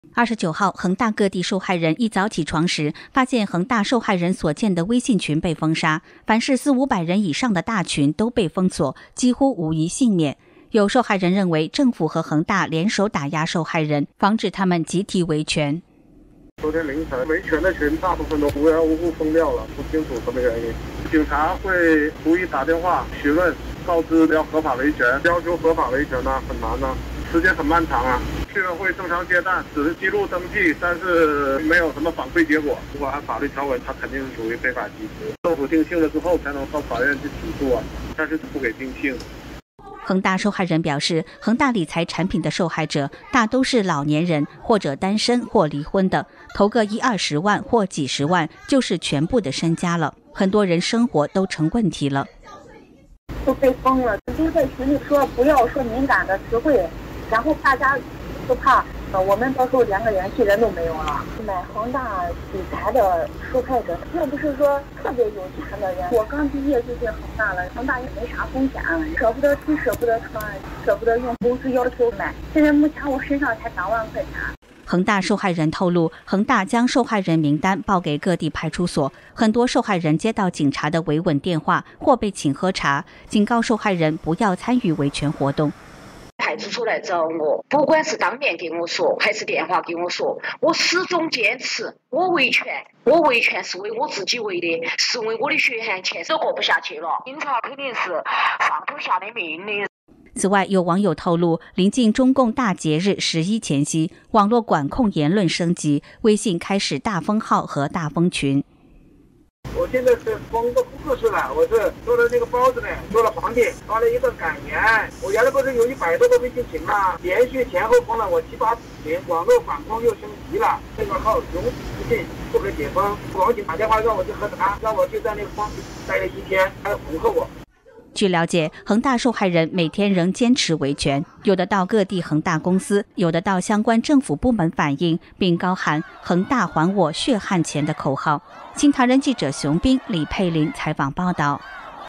29号，恒大各地受害人一早起床时，发现恒大受害人所建的微信群被封杀，凡是400-500人以上的大群都被封锁，几乎无一幸免。有受害人认为，政府和恒大联手打压受害人，防止他们集体维权。 昨天凌晨，维权的群大部分都无缘无故封掉了，不清楚什么原因。警察会逐一打电话询问，告知要合法维权，要求合法维权呢很难呢，时间很漫长啊。居委会正常接待，只是记录登记，但是没有什么反馈结果。如果按法律条文，它肯定是属于非法集资。政府定性了之后，才能到法院去起诉啊，但是不给定性。 恒大受害人表示，恒大理财产品的受害者大都是老年人或者单身或离婚的，投个10-20万或几十万就是全部的身家了，很多人生活都成问题了。 都被封了，就在群里说不要说敏感的词汇，然后大家就怕我们到时候连个联系人都没有了。买恒大理财的受害者，又不是说特别有钱的人。我刚毕业就进恒大了，恒大也没啥风险，舍不得吃，舍不得穿，舍不得用，公司要求买。现在目前我身上才2万块钱。 恒大受害人透露，恒大将受害人名单报给各地派出所，很多受害人接到警察的维稳电话或被请喝茶，警告受害人不要参与维权活动。 派出所来找我，不管是当面跟我说还是电话跟我说，我始终坚持我维权是为我自己维的，是为我的血汗钱都过不下去了，警察肯定是上头下的命令。 此外，有网友透露，临近中共大节日11前夕，网络管控言论升级，微信开始大封号和大封群。 我现在是封个不合适了，我是做了那个包子呢，做了黄帖，发了一个感言。我原来不是有100多个微信群吗？连续前后封了我7-8群，网络管控又升级了，这个号永久不信，不可解封。网警打电话让我去喝茶，让我就在那个房里待了1天，还恐吓我。 据了解，恒大受害人每天仍坚持维权，有的到各地恒大公司，有的到相关政府部门反映，并高喊“恒大还我血汗钱”的口号。新唐人记者熊斌、李佩玲采访报道。